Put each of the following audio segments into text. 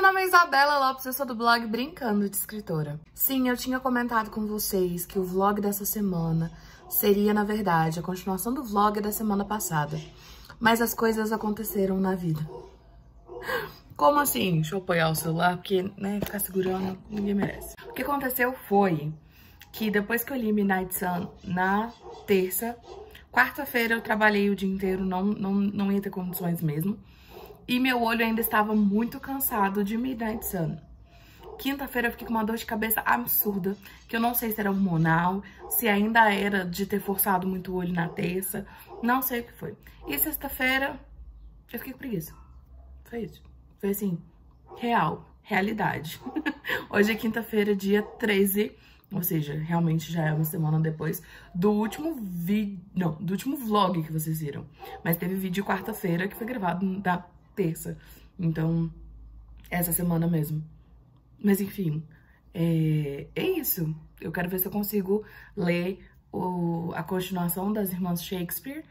nome é Isabela Lopes, eu sou do blog Brincando de Escritora. Sim, eu tinha comentado com vocês que o vlog dessa semana seria, na verdade, a continuação do vlog da semana passada. Mas as coisas aconteceram na vida. Como assim? Deixa eu apoiar o celular, porque, né, ficar segurando ninguém merece. O que aconteceu foi que depois que eu li Midnight Sun na terça, quarta-feira eu trabalhei o dia inteiro, não ia ter condições mesmo. E meu olho ainda estava muito cansado de Midnight Sun. Quinta-feira eu fiquei com uma dor de cabeça absurda, que eu não sei se era hormonal, se ainda era de ter forçado muito o olho na terça, não sei o que foi. E sexta-feira eu fiquei com preguiça. Foi isso. Foi assim, realidade. Hoje é quinta-feira, dia 13, ou seja, realmente já é uma semana depois do último do último vlog que vocês viram. Mas teve vídeo quarta-feira que foi gravado na terça. Então, essa semana mesmo. Mas enfim, é isso. Eu quero ver se eu consigo ler a continuação das Irmãs Shakespeare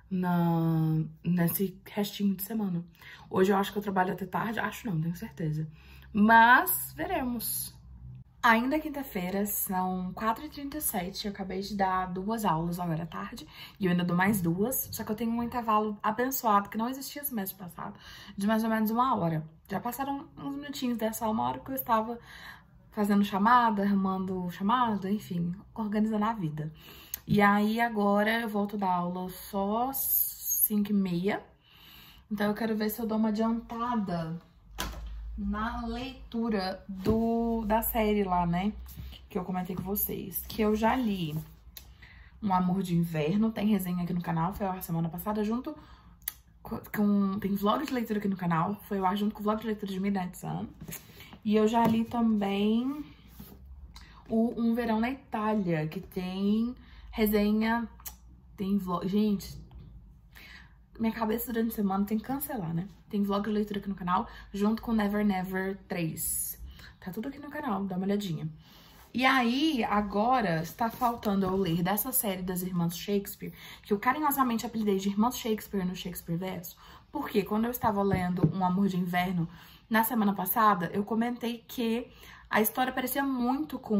nesse restinho de semana. Hoje eu acho que eu trabalho até tarde. Acho não, tenho certeza. Mas veremos. Ainda quinta-feira, são 4h37, eu acabei de dar 2 aulas agora à tarde, e eu ainda dou mais 2, só que eu tenho um intervalo abençoado, que não existia esse mês passado, de mais ou menos 1 hora. Já passaram uns minutinhos dessa 1 hora que eu estava fazendo chamada, arrumando chamada, enfim, organizando a vida. E aí agora eu volto da aula só 5h30, então eu quero ver se eu dou uma adiantada na leitura da série lá, né? Que eu comentei com vocês. Que eu já li Um Amor de Inverno. Tem resenha aqui no canal. Foi a semana passada junto com... Tem vlog de leitura aqui no canal. Foi lá junto com o vlog de leitura de Midnight Sun. E eu já li também Um Verão na Itália. Que tem resenha... Tem vlog... Gente... Minha cabeça durante a semana tem que cancelar, né? Tem vlog de leitura aqui no canal, junto com Never Never 3. Tá tudo aqui no canal, dá uma olhadinha. E aí, agora, está faltando eu ler dessa série das Irmãs Shakespeare, que eu carinhosamente apelidei de Irmãs Shakespeare no Shakespeare Verso, porque quando eu estava lendo Um Amor de Inverno, na semana passada, eu comentei que a história parecia muito com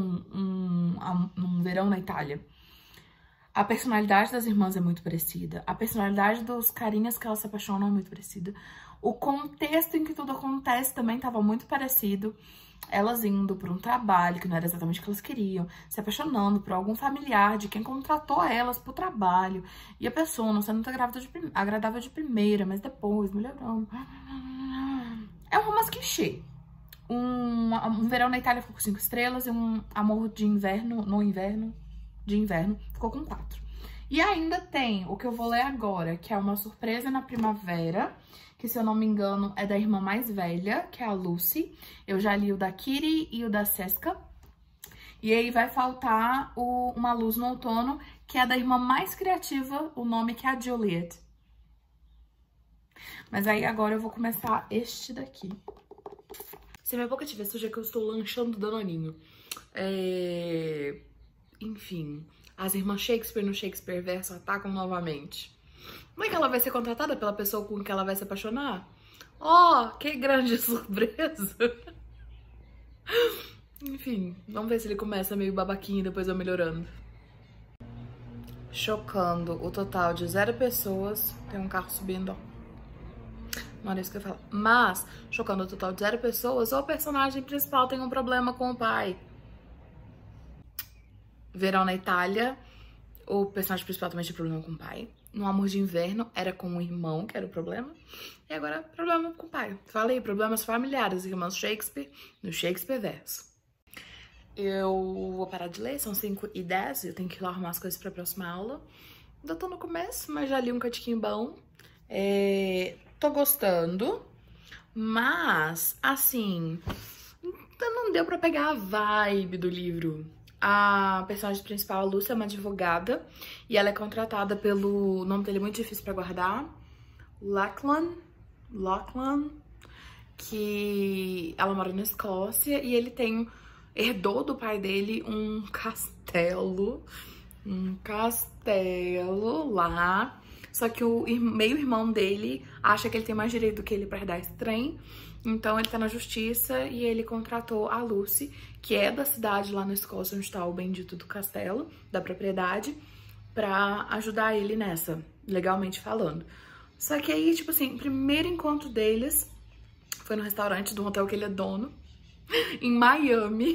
um verão na Itália. A personalidade das irmãs é muito parecida. A personalidade dos carinhas que elas se apaixonam é muito parecida. O contexto em que tudo acontece também estava muito parecido. Elas indo para um trabalho que não era exatamente o que elas queriam, se apaixonando por algum familiar de quem contratou elas para o trabalho. E a pessoa não sendo muito agradável de primeira, mas depois melhorando. É um romance clichê. Um verão na Itália ficou com 5 estrelas e um amor de inverno de inverno ficou com 4. E ainda tem o que eu vou ler agora, que é Uma Surpresa na Primavera, que, se eu não me engano, é da irmã mais velha, que é a Lucy. Eu já li o da Kitty e o da Seska. E aí vai faltar Uma Luz no Outono, que é da irmã mais criativa, o nome que é a Juliet. Mas aí agora eu vou começar este daqui. Se minha boca estiver suja, é que eu estou lanchando danoninho. Enfim, as Irmãs Shakespeare no Shakespeare Verso atacam novamente. Como é que ela vai ser contratada pela pessoa com que ela vai se apaixonar? Oh, que grande surpresa! Enfim, vamos ver se ele começa meio babaquinho e depois vai melhorando. Chocando o total de 0 pessoas. Tem um carro subindo, ó. Não era isso que eu ia falar. Mas, chocando o total de 0 pessoas, o personagem principal tem um problema com o pai. Verão na Itália, o personagem principal também tinha problema com o pai. No Amor de Inverno, era com o irmão, que era o problema. E agora, problema com o pai. Falei, problemas familiares, Irmãs Shakespeare, no Shakespeare Verso. Eu vou parar de ler, são 5h10, eu tenho que ir lá arrumar as coisas pra próxima aula. Ainda tô no começo, mas já li um cantiquinho bom. Tô gostando, mas, assim, não deu pra pegar a vibe do livro. A personagem principal, a Lucy, é uma advogada e ela é contratada pelo... O nome dele é muito difícil pra guardar. Lachlan, que ela mora na Escócia e ele herdou do pai dele um castelo lá. Só que o meio-irmão dele acha que ele tem mais direito do que ele pra herdar esse trem. Então ele tá na justiça e ele contratou a Lucy, que é da cidade lá na Escócia, onde tá o bendito do castelo, da propriedade, pra ajudar ele nessa, legalmente falando. Só que aí, tipo assim, o primeiro encontro deles foi no restaurante do hotel que ele é dono, em Miami.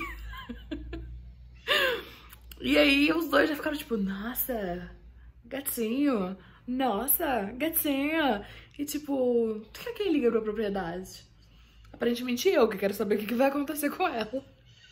E aí os dois já ficaram tipo, nossa, gatinho, nossa, gatinha. E tipo, quem liga pra propriedade? Aparentemente eu, que quero saber o que vai acontecer com ela.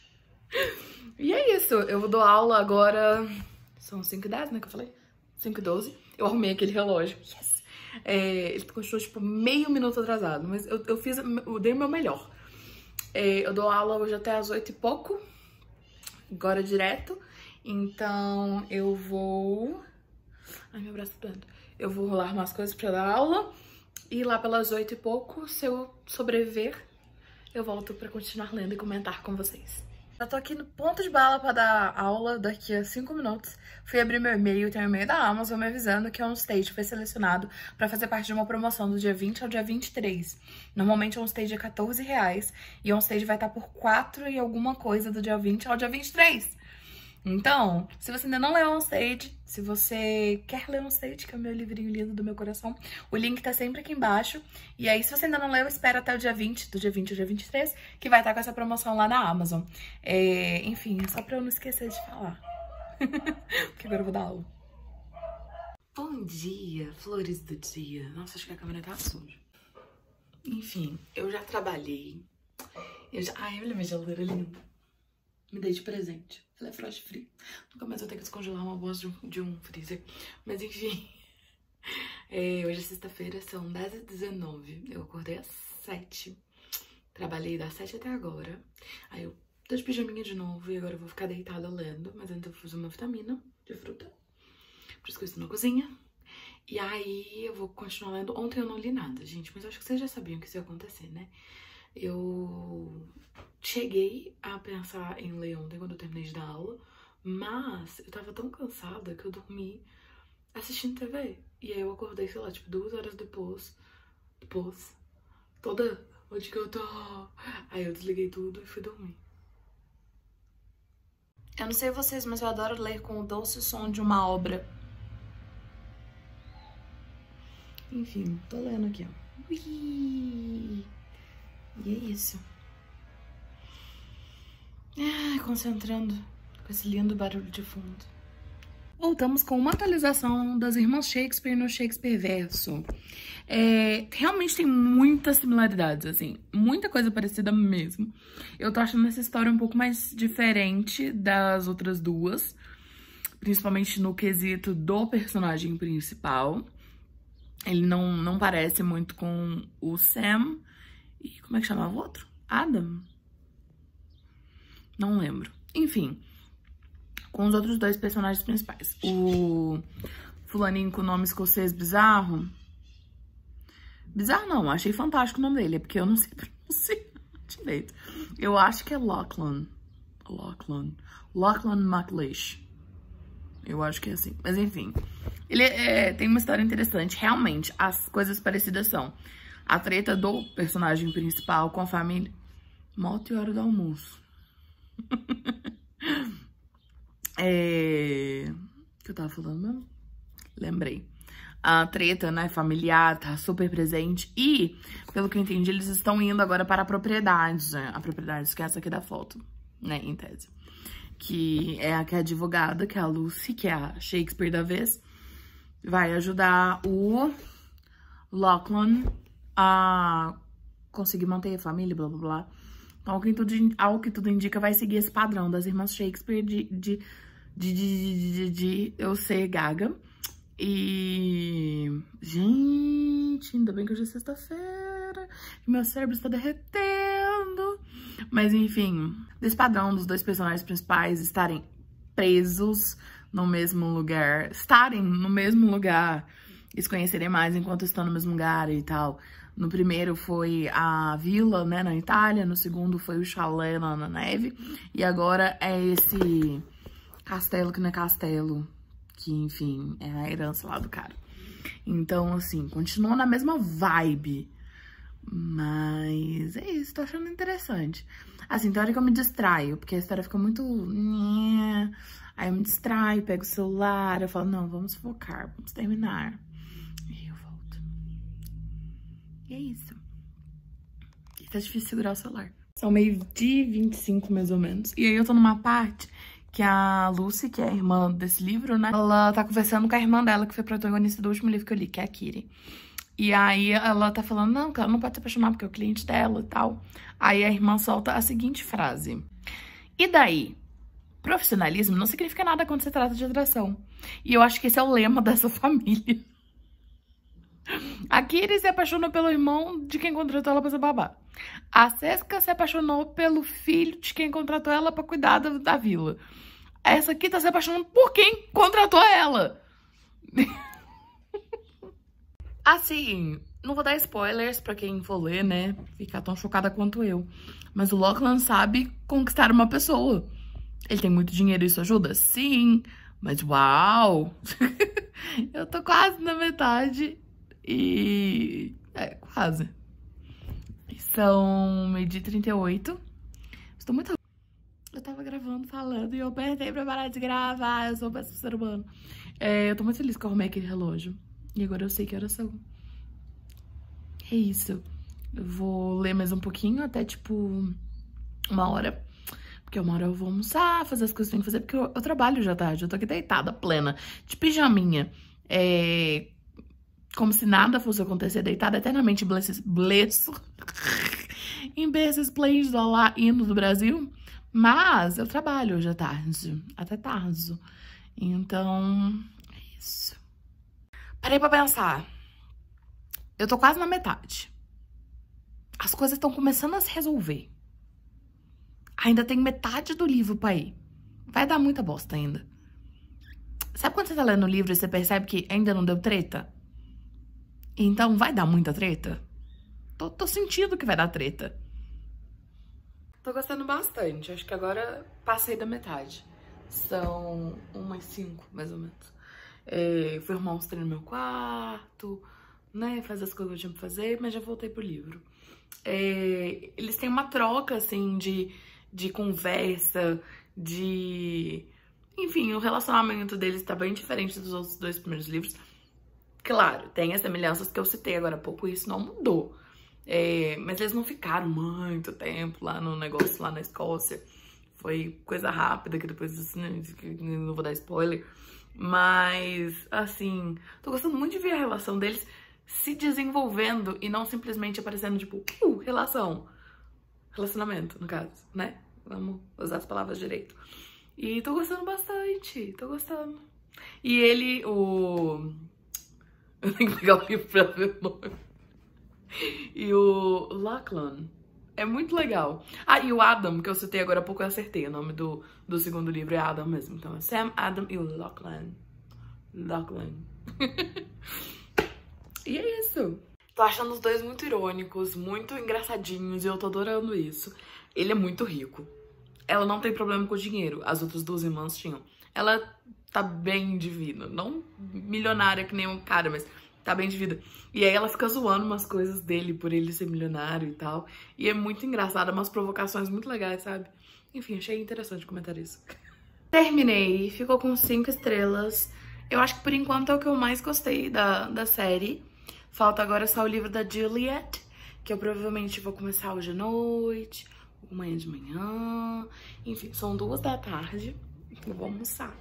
E é isso, eu dou aula agora, são 5h10, né, que eu falei? 5h12. Eu arrumei aquele relógio, yes! Ele continuou, tipo, meio minuto atrasado, mas eu dei o meu melhor. Eu dou aula hoje até às 8 e pouco, agora direto. Então eu vou... Ai, meu braço tá doendo. Eu vou rolar umas coisas pra dar aula. E lá pelas 8 e pouco, se eu sobreviver, eu volto pra continuar lendo e comentar com vocês. Eu tô aqui no ponto de bala pra dar aula daqui a 5 minutos. Fui abrir meu e-mail, tem um e-mail da Amazon me avisando que OnStage foi selecionado pra fazer parte de uma promoção do dia 20 ao dia 23. Normalmente o OnStage é R$14 e o OnStage vai estar por 4 e alguma coisa do dia 20 ao dia 23. Então, se você ainda não leu OnStage, se você quer ler OnStage, que é o meu livrinho lindo do meu coração, o link tá sempre aqui embaixo. E aí, se você ainda não leu, espera até o dia 20, do dia 20 ao dia 23, que vai estar com essa promoção lá na Amazon. Enfim, é só pra eu não esquecer de falar. Porque agora eu vou dar aula. Bom dia, flores do dia. Nossa, acho que a câmera tá suja. Enfim, eu já trabalhei. Ai, olha minha geladeira linda. Me dei de presente. Ela é frost free. Nunca mais vou ter que descongelar uma bolsa de um freezer. Mas enfim. Hoje é sexta-feira, são 10h19. Eu acordei às 7. Trabalhei das 7 até agora. Aí eu tô de pijaminha de novo e agora eu vou ficar deitada lendo. Mas antes eu vou fazer uma vitamina de fruta. Por isso que eu estou na cozinha. E aí eu vou continuar lendo. Ontem eu não li nada, gente. Mas eu acho que vocês já sabiam que isso ia acontecer, né? Eu cheguei a pensar em ler ontem quando eu terminei de dar aula, mas eu tava tão cansada que eu dormi assistindo TV. E aí eu acordei, sei lá, tipo 2 horas depois, toda, onde que eu tô? Aí eu desliguei tudo e fui dormir. Eu não sei vocês, mas eu adoro ler com o doce som de uma obra. Enfim, tô lendo aqui, ó. Ui! E é isso. Concentrando com esse lindo barulho de fundo. Voltamos com uma atualização das Irmãs Shakespeare no Shakespeare Verso. Realmente tem muitas similaridades, assim. Muita coisa parecida mesmo. Eu tô achando essa história um pouco mais diferente das outras duas. Principalmente no quesito do personagem principal. Ele não parece muito com o Sam. E como é que chamava o outro? Adam? Não lembro. Enfim, com os outros dois personagens principais. O fulaninho com o nome escocês bizarro. Bizarro não, achei fantástico o nome dele. É porque eu não sei pronunciar direito. Eu acho que é Lachlan MacLeish. Eu acho que é assim. Mas enfim, ele tem uma história interessante. Realmente, as coisas parecidas são a treta do personagem principal com a família. Moto e hora do almoço. Que eu tava falando mesmo? Lembrei. A treta, né, familiar, tá super presente. E, pelo que eu entendi, eles estão indo agora para a propriedade, né? A propriedade, que é essa aqui da foto, né, em tese. Que é a advogada, que é a Lucy, que é a Shakespeare da vez, vai ajudar o Lachlan a conseguir manter a família, blá, blá, blá. Então, ao que tudo indica, vai seguir esse padrão das irmãs Shakespeare de eu ser gaga. E... gente, ainda bem que hoje é sexta-feira e meu cérebro está derretendo. Mas, enfim, desse padrão dos dois personagens principais estarem presos no mesmo lugar, e se conhecerem mais enquanto estão no mesmo lugar e tal. No primeiro foi a vila, né, na Itália. No segundo foi o chalé lá na neve. E agora é esse castelo que não é castelo. Que, enfim, é a herança lá do cara. Então, assim, continua na mesma vibe. Mas é isso, tô achando interessante. Assim, tem hora que eu me distraio, porque a história fica muito... Aí eu me distraio, pego o celular, eu falo, não, vamos focar, vamos terminar. E aí eu volto. E é isso. E tá difícil segurar o celular. São 12h25, mais ou menos. E aí eu tô numa parte que a Lucy, que é a irmã desse livro, né? Ela tá conversando com a irmã dela, que foi protagonista do último livro que eu li, que é a Kitty. E aí ela tá falando, não, que ela não pode se apaixonar porque é o cliente dela e tal. Aí a irmã solta a seguinte frase. E daí? Profissionalismo não significa nada quando se trata de atração. E eu acho que esse é o lema dessa família. A Kitty se apaixonou pelo irmão de quem contratou ela pra ser babá. A Cesca se apaixonou pelo filho de quem contratou ela pra cuidar da vila. Essa aqui tá se apaixonando por quem contratou ela. Assim, não vou dar spoilers pra quem for ler, né? Ficar tão chocada quanto eu. Mas o Lachlan sabe conquistar uma pessoa. Ele tem muito dinheiro e isso ajuda? Sim. Mas uau! Eu tô quase na metade e... quase. São 12h38. Estou muito... Eu tava gravando, falando e eu apertei pra parar de gravar. Eu sou um péssimo ser humano. Eu tô muito feliz que eu arrumei aquele relógio. E agora eu sei que horas são. É isso. Eu vou ler mais um pouquinho, até tipo 1h. Porque 1h eu vou almoçar, fazer as coisas que eu tenho que fazer. Porque eu trabalho já tarde, eu tô aqui deitada, plena, de pijaminha. Como se nada fosse acontecer, deitada eternamente bleço. Em berço esplêndido lá, hino do Brasil. Mas eu trabalho hoje à tarde, até tarde. Então, é isso. Parei pra pensar. Eu tô quase na metade. As coisas estão começando a se resolver. Ainda tem metade do livro pra ir. Vai dar muita bosta ainda. Sabe quando você tá lendo o livro e você percebe que ainda não deu treta? Então vai dar muita treta? Tô sentindo que vai dar treta. Tô gostando bastante. Acho que agora passei da metade. São 1h05, mais ou menos. Fui arrumar uns treinos no meu quarto, né? Fazer as coisas que eu tinha pra fazer, mas já voltei pro livro. Eles têm uma troca, assim, de conversa, Enfim, o relacionamento deles tá bem diferente dos outros 2 primeiros livros. Claro, tem as semelhanças que eu citei agora há pouco e isso não mudou. Mas eles não ficaram muito tempo lá no negócio, lá na Escócia. Foi coisa rápida, que depois, assim, não vou dar spoiler. Mas, assim, tô gostando muito de ver a relação deles se desenvolvendo e não simplesmente aparecendo, tipo, relacionamento, no caso, né? Vamos usar as palavras direito. E tô gostando bastante, tô gostando. E ele, eu tenho que pegar o livro pra ver o nome. E o Lachlan é muito legal. Ah, e o Adam, que eu citei agora há pouco, eu acertei. O nome do segundo livro é Adam mesmo. Então é Sam, Adam e o Lachlan. E é isso. Tô achando os dois muito irônicos, muito engraçadinhos, e eu tô adorando isso. Ele é muito rico. Ela não tem problema com o dinheiro. As outras 2 irmãs tinham. Ela tá bem de vida. Não milionária que nem um cara, mas tá bem de vida. E aí ela fica zoando umas coisas dele por ele ser milionário e tal. E é muito engraçado, umas provocações muito legais, sabe? Enfim, achei interessante comentar isso. Terminei, ficou com 5 estrelas. Eu acho que por enquanto é o que eu mais gostei da série. Falta agora só o livro da Juliet, que eu provavelmente vou começar hoje à noite, amanhã de manhã. Enfim, são 2h. Eu vou almoçar.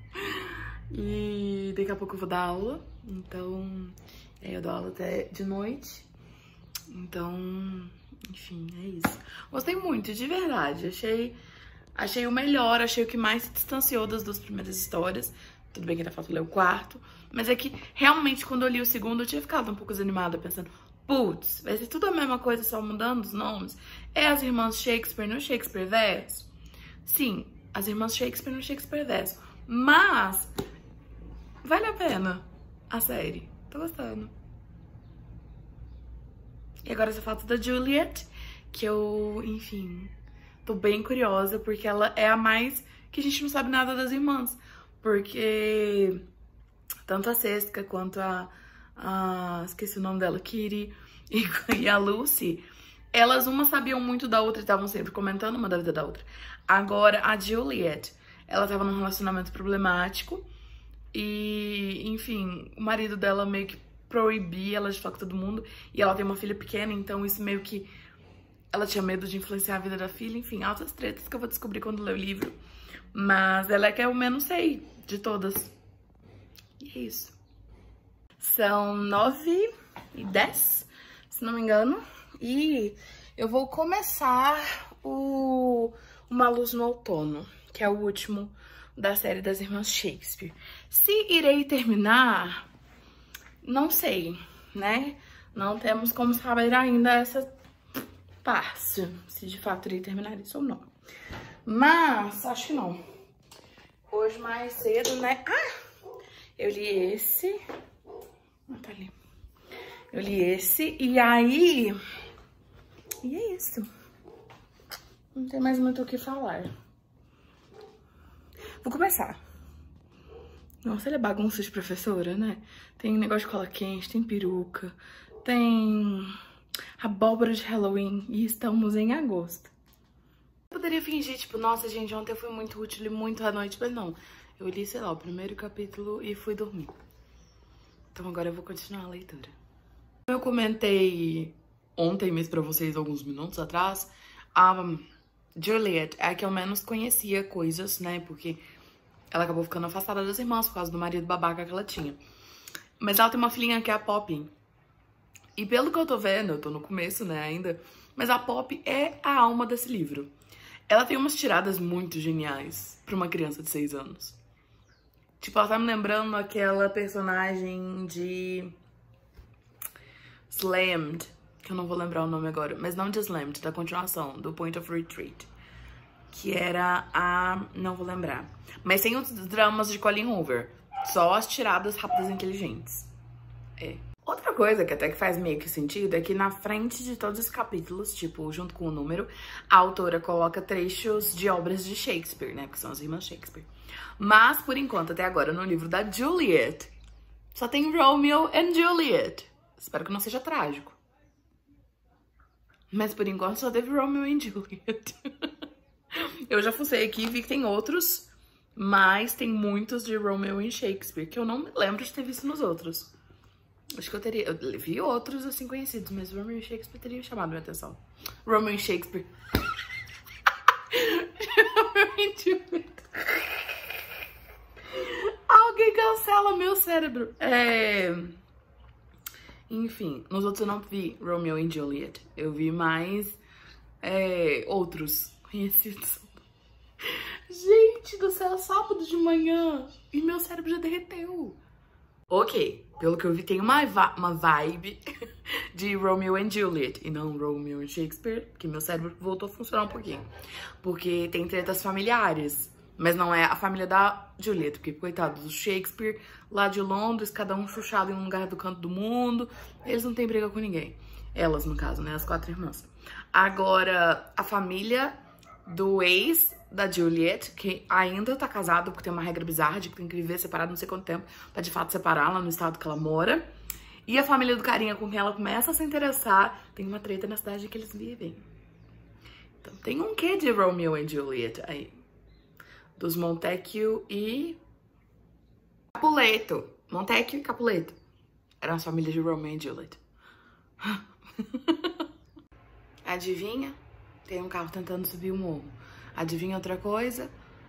E daqui a pouco eu vou dar aula. Então, eu dou aula até de noite. Então, enfim, é isso. Gostei muito, de verdade. Achei o melhor, achei o que mais se distanciou das 2 primeiras histórias. Tudo bem que ainda falta ler o 4º. Mas é que, realmente, quando eu li o 2º, eu tinha ficado um pouco desanimada, pensando... Putz, vai ser tudo a mesma coisa, só mudando os nomes. É as irmãs Shakespeare no Shakespeare Verso? Sim, as irmãs Shakespeare no Shakespeare Verso. Mas, vale a pena a série. Tô gostando. E agora só falta da Juliet, que eu, enfim, tô bem curiosa, porque ela é a mais que a gente não sabe nada das irmãs. Porque tanto a Cesca quanto esqueci o nome dela, Kitty, e a Lucy, elas uma sabiam muito da outra e estavam sempre comentando uma da vida da outra. Agora, a Juliet, ela tava num relacionamento problemático e, enfim, o marido dela meio que proibia ela de falar com todo mundo. E ela tem uma filha pequena, então isso meio que... Ela tinha medo de influenciar a vida da filha. Enfim, altas tretas que eu vou descobrir quando ler o livro. Mas ela é que eu menos sei de todas. E é isso. São 9h10, se não me engano. E eu vou começar Uma Luz no Outono, que é o último da série das Irmãs Shakespeare. Se irei terminar, não sei, né? Não temos como saber ainda essa parte, se de fato irei terminar isso ou não. Mas, acho que não. Hoje mais cedo, né? Eu li esse. Tá ali. Eu li esse e aí... E é isso. Não tem mais muito o que falar. Vou começar. Nossa, ele é bagunça de professora, né? Tem negócio de cola quente, tem peruca, tem abóbora de Halloween e estamos em agosto. Eu poderia fingir, tipo, nossa, gente, ontem eu fui muito útil, li muito à noite, mas não. Eu li, sei lá, o primeiro capítulo e fui dormir. Então agora eu vou continuar a leitura. Eu comentei ontem mesmo pra vocês, alguns minutos atrás, a Juliet é a que eu menos conhecia coisas, né? Porque ela acabou ficando afastada das irmãs por causa do marido babaca que ela tinha. Mas ela tem uma filhinha que é a Poppy. E pelo que eu tô vendo, eu tô no começo, né, ainda, mas a Poppy é a alma desse livro. Ela tem umas tiradas muito geniais pra uma criança de 6 anos. Tipo, ela tá me lembrando aquela personagem de Slammed, que eu não vou lembrar o nome agora, mas não de Slammed, da continuação, do Point of Retreat. Que era a... não vou lembrar. Mas tem os dramas de Colleen Hoover. Só as tiradas rápidas e inteligentes. É. Outra coisa que até que faz meio que sentido é que na frente de todos os capítulos, tipo, junto com o número, a autora coloca trechos de obras de Shakespeare, né? Porque são as irmãs Shakespeare. Mas, por enquanto, até agora, no livro da Juliet, só tem Romeo and Juliet. Espero que não seja trágico. Mas, por enquanto, só teve Romeo and Juliet. Eu já fucei aqui e vi que tem outros, mas tem muitos de Romeo e Shakespeare, que eu não me lembro de ter visto nos outros. Acho que eu vi outros, assim, conhecidos, mas Romeo e Shakespeare teria chamado minha atenção. Romeo e Shakespeare. Romeo e Juliet. Alguém cancela meu cérebro. Enfim, nos outros eu não vi Romeo e Juliet. Eu vi mais outros conhecidos. Gente do céu, sábado de manhã e meu cérebro já derreteu. Ok, pelo que eu vi tem uma vibe de Romeo and Juliet e não Romeo and Shakespeare, que meu cérebro voltou a funcionar um pouquinho. Porque tem tretas familiares, mas não é a família da Juliet, porque coitado do Shakespeare, lá de Londres, cada um chuchado em um lugar do canto do mundo, eles não têm briga com ninguém. Elas, no caso, né, as 4 irmãs. Agora, a família do ex da Juliet, que ainda tá casado, porque tem uma regra bizarra de que tem que viver separado não sei quanto tempo pra de fato separar lá no estado que ela mora. E a família do carinha com quem ela começa a se interessar, tem uma treta na cidade que eles vivem. Então tem um quê de Romeo and Juliet aí. Dos Montecchio e Capuleto. Montecchio e Capuleto. Eram as famílias de Romeo and Juliet. Adivinha? Tem um carro tentando subir o morro. Adivinha outra coisa?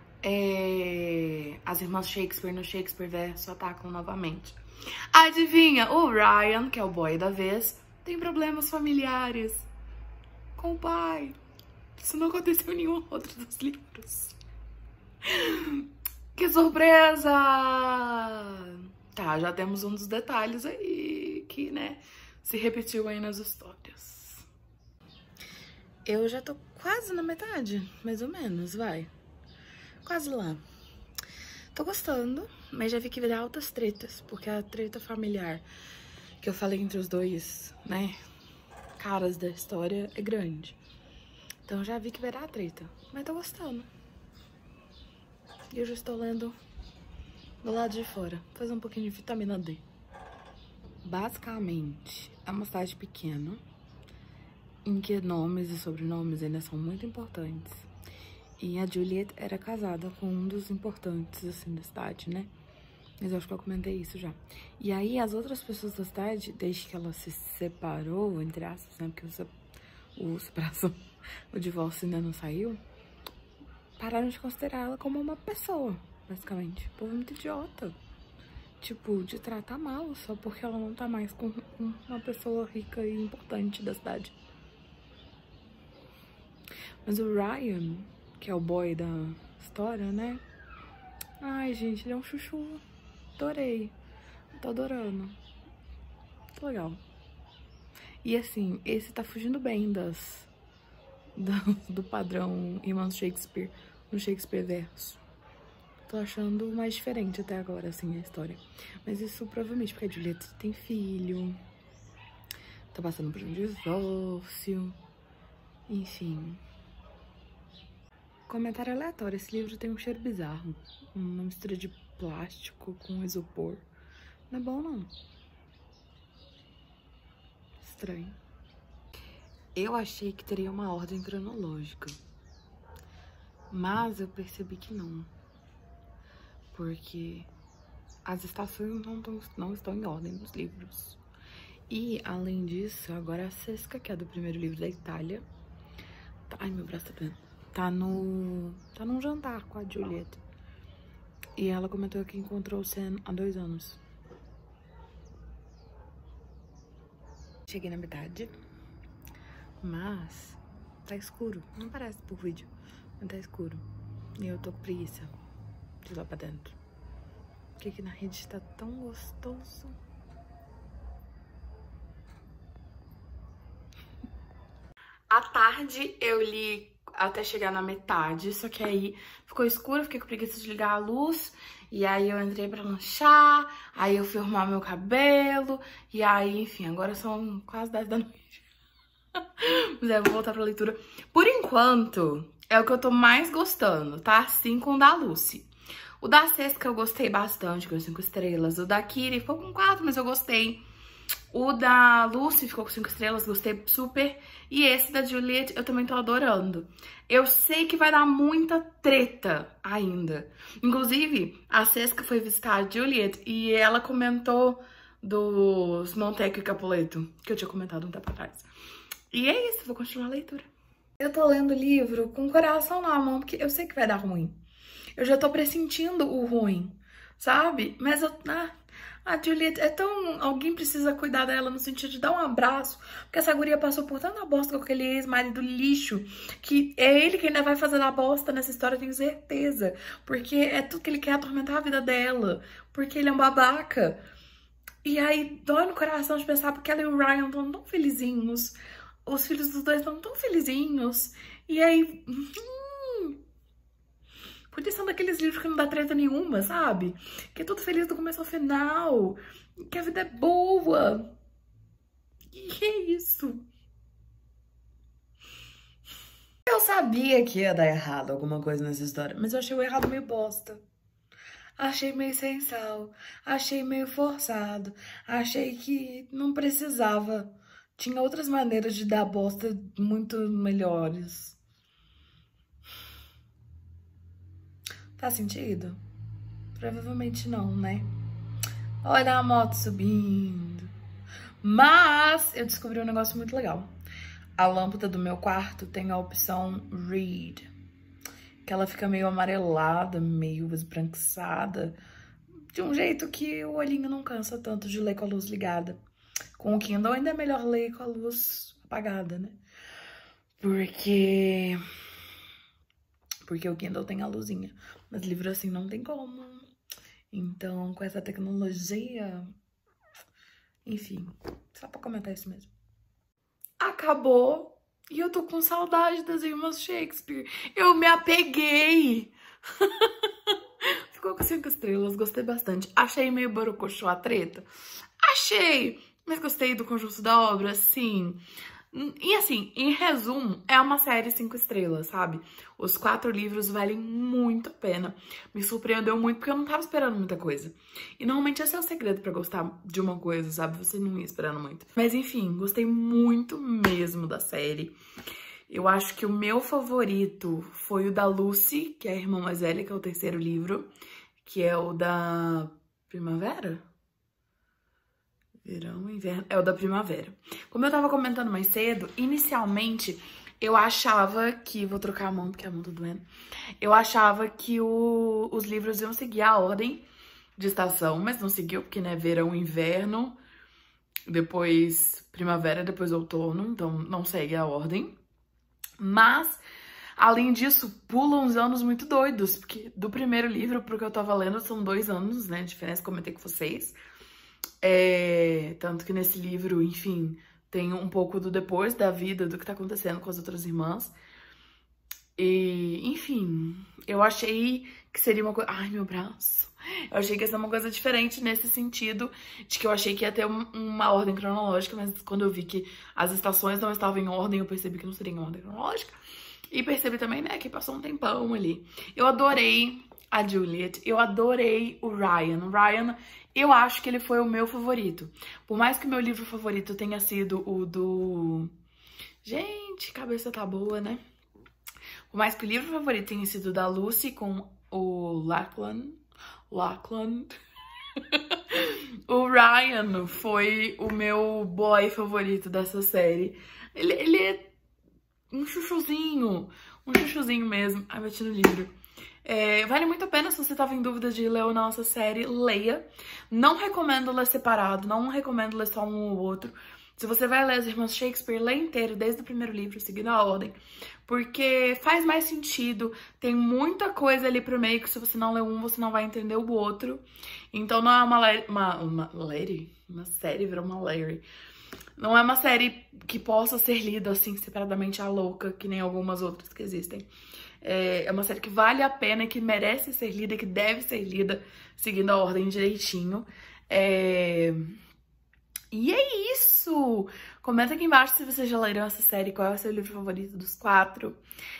As irmãs Shakespeare no Shakespeare Verso atacam novamente. Adivinha? O Ryan, que é o boy da vez, tem problemas familiares com o pai. Isso não aconteceu em nenhum outro dos livros. Que surpresa! Tá, já temos um dos detalhes aí que, né, se repetiu aí nas histórias. Eu já tô quase na metade, mais ou menos, vai. Quase lá. Tô gostando, mas já vi que vai dar altas tretas, porque a treta familiar que eu falei entre os dois, né, caras da história é grande. Então já vi que vai dar treta, mas tô gostando. E eu já estou lendo do lado de fora, fazer um pouquinho de vitamina D. Basicamente, é uma cidade pequena, em que nomes e sobrenomes ainda são muito importantes. E a Juliet era casada com um dos importantes, assim, da cidade, né? Mas eu acho que eu comentei isso já. E aí, as outras pessoas da cidade, desde que ela se separou, entre aspas, né? Porque o divórcio ainda não saiu, pararam de considerar ela como uma pessoa, basicamente. O povo é muito idiota. Tipo, de tratar mal só porque ela não tá mais com uma pessoa rica e importante da cidade. Mas o Ryan, que é o boy da história, né? Ai, gente, ele é um chuchu. Adorei. Tô adorando. Muito legal. E assim, esse tá fugindo bem do padrão Irmãos Shakespeare no Shakespeare verso. Tô achando mais diferente até agora, assim, a história. Mas isso provavelmente porque a Juliette tem filho, tá passando por um divórcio, enfim. Comentário aleatório, esse livro tem um cheiro bizarro. Uma mistura de plástico com isopor. Não é bom, não. Estranho. Eu achei que teria uma ordem cronológica, mas eu percebi que não. Porque as estações não estão em ordem nos livros. E, além disso, agora a Sesca, que é do primeiro livro da Itália, ai, meu braço tá doendo. Tá num jantar com a Juliette. E ela comentou que encontrou o Sam há 2 anos. Cheguei na metade, mas tá escuro. Não parece por vídeo, mas tá escuro. E eu tô com preguiça de ir lá pra dentro. Porque aqui na rede tá tão gostoso. À tarde eu li até chegar na metade, só que aí ficou escuro, fiquei com preguiça de ligar a luz. E aí eu entrei pra lanchar, aí eu fui arrumar meu cabelo, e aí, enfim, agora são quase 10 da noite. Mas aí eu vou voltar pra leitura. Por enquanto, é o que eu tô mais gostando, tá? Assim com o da Lucy. O da Sesca eu gostei bastante, com 5 estrelas. O da Kiri ficou com 4, mas eu gostei. O da Lucy ficou com 5 estrelas, gostei super. E esse da Juliette eu também tô adorando. Eu sei que vai dar muita treta ainda. Inclusive, a Sesca foi visitar a Juliette e ela comentou dos Montecchio e Capuleto, que eu tinha comentado um tempo atrás. E é isso, vou continuar a leitura. Eu tô lendo o livro com o coração na mão, porque eu sei que vai dar ruim. Eu já tô pressentindo o ruim, sabe? Mas a Juliette é tão... Alguém precisa cuidar dela no sentido de dar um abraço, porque essa guria passou por tanta bosta com aquele ex-marido lixo, que é ele que ainda vai fazer a bosta nessa história, eu tenho certeza. Porque é tudo que ele quer, atormentar a vida dela, porque ele é um babaca. E aí dói no coração de pensar, porque ela e o Ryan estão tão felizinhos, os filhos dos dois estão tão felizinhos, e aí... Podia ser um daqueles livros que não dá treta nenhuma, sabe? Que é tudo feliz do começo ao final. Que a vida é boa. E é isso. Eu sabia que ia dar errado alguma coisa nessa história, mas eu achei o errado meio bosta. Achei meio sem sal. Achei meio forçado. Achei que não precisava. Tinha outras maneiras de dar bosta muito melhores. Faz sentido? Provavelmente não, né? Olha a moto subindo. Mas eu descobri um negócio muito legal. A lâmpada do meu quarto tem a opção Read, que ela fica meio amarelada, meio esbranquiçada, de um jeito que o olhinho não cansa tanto de ler com a luz ligada. Com o Kindle ainda é melhor ler com a luz apagada, né? Porque o Kindle tem a luzinha, mas livro assim não tem como. Então, com essa tecnologia... Enfim, só pra comentar isso mesmo. Acabou e eu tô com saudade das Irmãs Shakespeare. Eu me apeguei. Ficou com 5 estrelas, gostei bastante. Achei meio borocochô a treta? Achei, mas gostei do conjunto da obra, sim. E assim, em resumo, é uma série 5 estrelas, sabe? Os 4 livros valem muito a pena. Me surpreendeu muito porque eu não tava esperando muita coisa. E normalmente esse é o segredo pra gostar de uma coisa, sabe? Você não ia esperando muito. Mas enfim, gostei muito mesmo da série. Eu acho que o meu favorito foi o da Lucy, que é a irmã mais velha, que é o 3º livro. Que é o da primavera? Verão, inverno, é o da primavera. Como eu tava comentando mais cedo, inicialmente eu achava que... Vou trocar a mão porque a mão tá doendo. Eu achava que os livros iam seguir a ordem de estação, mas não seguiu, porque, né, verão, inverno, depois primavera, depois outono, então não segue a ordem. Mas, além disso, pulam uns anos muito doidos, porque do primeiro livro pro que eu tava lendo são 2 anos, né, de diferença, comentei com vocês. Tanto que nesse livro, enfim, tem um pouco do depois da vida, do que tá acontecendo com as outras irmãs. E, enfim, eu achei que seria uma coisa... Ai, meu braço! Eu achei que ia ser uma coisa diferente nesse sentido, de que eu achei que ia ter uma ordem cronológica, mas quando eu vi que as estações não estavam em ordem, eu percebi que não seria em ordem cronológica. E percebi também, né, que passou um tempão ali. Eu adorei a Juliet, eu adorei o Ryan. O Ryan, eu acho que ele foi o meu favorito. Por mais que o meu livro favorito tenha sido o do... Gente, cabeça tá boa, né? Por mais que o livro favorito tenha sido da Lucy com o Lachlan. O Ryan foi o meu boy favorito dessa série. Ele é um chuchuzinho mesmo. Ai, bati no livro. Vale muito a pena, se você tava em dúvida de ler ou não essa série, leia. Não recomendo ler separado, não recomendo ler só um ou outro. Se você vai ler as Irmãs Shakespeare, lê inteiro, desde o primeiro livro, seguindo a ordem. Porque faz mais sentido, tem muita coisa ali pro meio que se você não ler um, você não vai entender o outro. Então não é uma série, virou uma Larry. Não é uma série que possa ser lida assim, separadamente à louca, que nem algumas outras que existem. É uma série que vale a pena e que merece ser lida, que deve ser lida, seguindo a ordem direitinho. E é isso! Comenta aqui embaixo se vocês já leram essa série, qual é o seu livro favorito dos 4.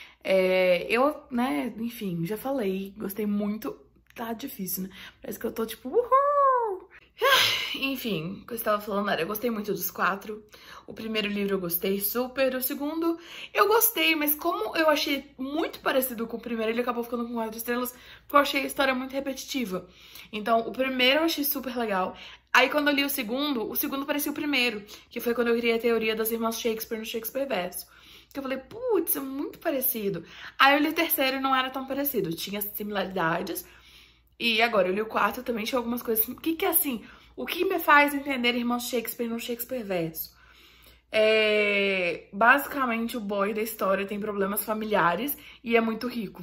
Né, enfim, já falei, gostei muito. Tá difícil, né? Parece que eu tô tipo, uhul! Enfim, o que eu estava falando era, eu gostei muito dos 4. O primeiro livro eu gostei super, o segundo eu gostei, mas como eu achei muito parecido com o primeiro, ele acabou ficando com 4 estrelas, porque eu achei a história muito repetitiva. Então, o primeiro eu achei super legal. Aí, quando eu li o segundo parecia o primeiro, que foi quando eu criei a teoria das Irmãs Shakespeare no Shakespeare Verso. Que eu falei, putz, é muito parecido. Aí eu li o terceiro e não era tão parecido, tinha similaridades. E agora eu li o 4 também, tinha algumas coisas. O que é assim? O que me faz entender Irmãos Shakespeare no Shakespeare Verso? Basicamente, o boy da história tem problemas familiares e é muito rico.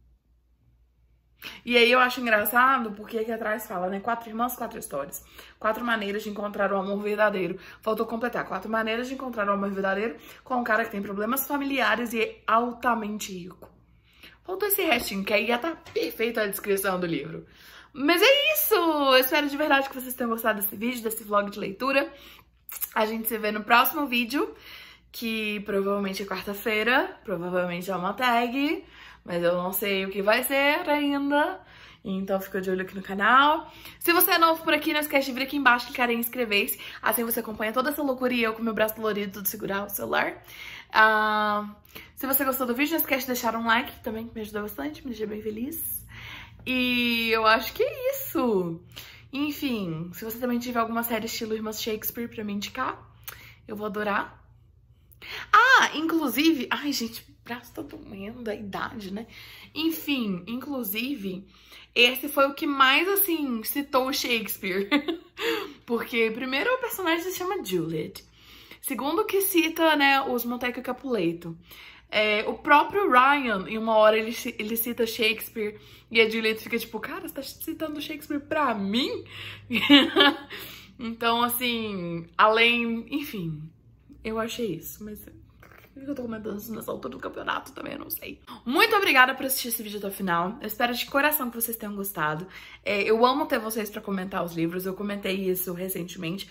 E aí eu acho engraçado porque aqui atrás fala, né? 4 irmãs, 4 histórias. 4 maneiras de encontrar o amor verdadeiro. Faltou completar. 4 maneiras de encontrar o amor verdadeiro com um cara que tem problemas familiares e é altamente rico. Faltou esse restinho, que aí ia estar perfeita a descrição do livro. Mas é isso! Eu espero de verdade que vocês tenham gostado desse vídeo, desse vlog de leitura. A gente se vê no próximo vídeo, que provavelmente é quarta-feira, provavelmente é uma tag, mas eu não sei o que vai ser ainda. Então fica de olho aqui no canal. Se você é novo por aqui, não esquece de vir aqui embaixo, clicar em inscrever-se. Assim você acompanha toda essa loucura e eu com meu braço dolorido de segurar o celular. Se você gostou do vídeo, não esquece de deixar um like, que também me ajuda bastante, me deixa bem feliz. E eu acho que é isso. Enfim, se você também tiver alguma série estilo Irmãs Shakespeare pra me indicar, eu vou adorar. Inclusive... Ai, gente, o braço tá doendo da idade, né? Enfim, inclusive, esse foi o que mais, assim, citou o Shakespeare. Porque, primeiro, o personagem se chama Juliet. Segundo, que cita, né, os Montague e Capuleto. O próprio Ryan, em uma hora, ele cita Shakespeare e a Juliet fica tipo, cara, você tá citando Shakespeare pra mim? Então, assim, enfim, eu achei isso, mas eu tô comentando isso nessa altura do campeonato também, eu não sei. Muito obrigada por assistir esse vídeo até o final. Eu espero de coração que vocês tenham gostado. Eu amo ter vocês pra comentar os livros, eu comentei isso recentemente.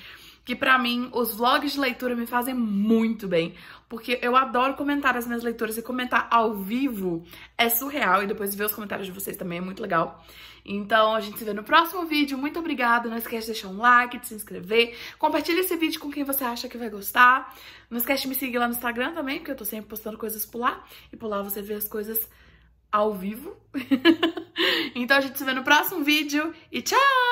que pra mim os vlogs de leitura me fazem muito bem, porque eu adoro comentar as minhas leituras e comentar ao vivo é surreal, e depois ver os comentários de vocês também é muito legal. Então a gente se vê no próximo vídeo, muito obrigada, não esquece de deixar um like, de se inscrever, compartilha esse vídeo com quem você acha que vai gostar, não esquece de me seguir lá no Instagram também, porque eu tô sempre postando coisas por lá, e por lá você vê as coisas ao vivo. Então a gente se vê no próximo vídeo e tchau!